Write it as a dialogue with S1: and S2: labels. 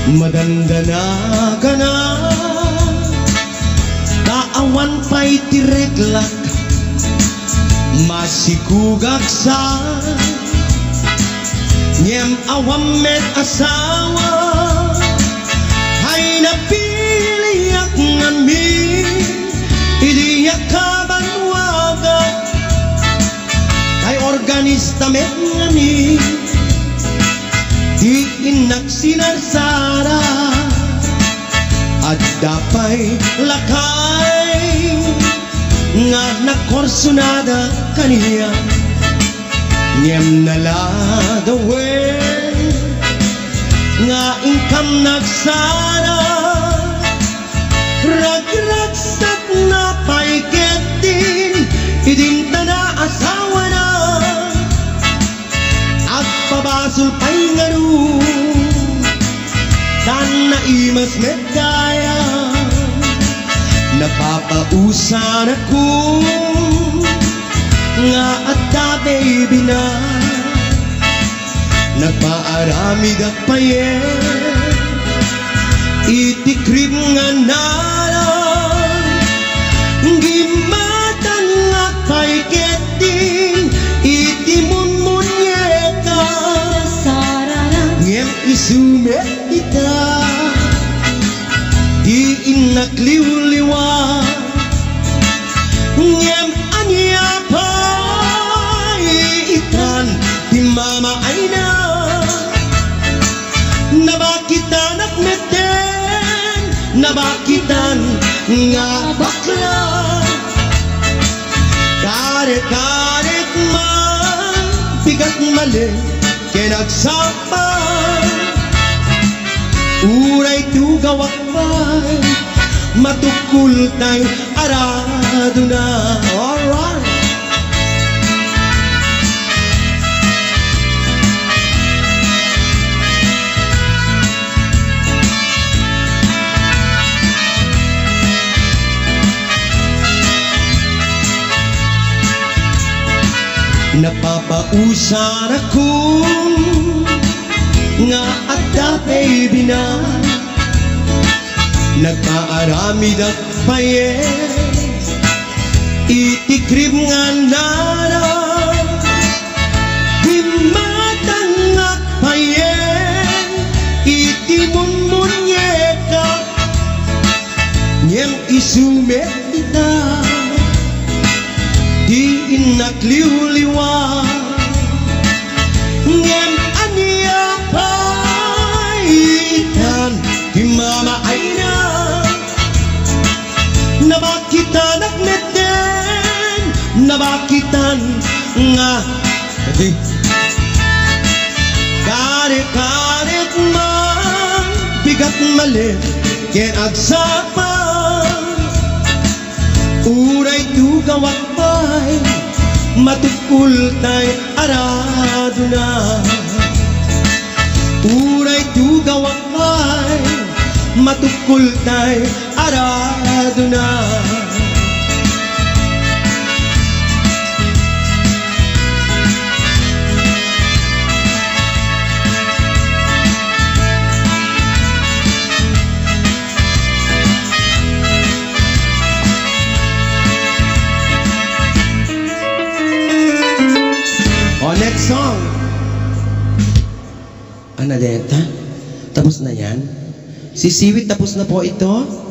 S1: Madandana ka na, taawan pa'y tireklak, masikugak sa ngem awam met asawa, hay napiliyak ngami, iliyak kabanwaga, ay organista met ngani, di inak sinarsara, at dapay lakay, nga nakorsunada kaniya, ngem naladawen, nga ingkam nagsara, ragragsak na paiketin, idinta na asawa na, at pabasul pa'y nganu, tan na imas medaya, napapausan ako, nga at da baby na, nagpaaramid at paye, itikrib nga nalang, gimatan at paiketin, itimunmunyeka, ngem isumet ita, di inakliwliwa, ngem anya paitan, di mama ay na, nabakitan at meten, nabakitan nga bakla, karet-karet man, bigat mali, kinagsapan, uray tugawak pa'y, matukul tayo arado na. Alright. Napapausan ako, nga at da baby na, nagpaaramid at paye, itikrib nga nara, dimatang at paye, itimunmunyeka, ngem isumet ita, di inakliwliwa, ngem anya paitan, di mama ay na, nabakitan at meten, nabakitan nga, karet-karet man, bigat mali, kinagsapan, uray tugawak pa'y, matukul tayo arado na, uray tugawak pa'y, matukul tayo arado na. Next song. Anadeta, tapos na yan. Si Siwit, tapos na po ito.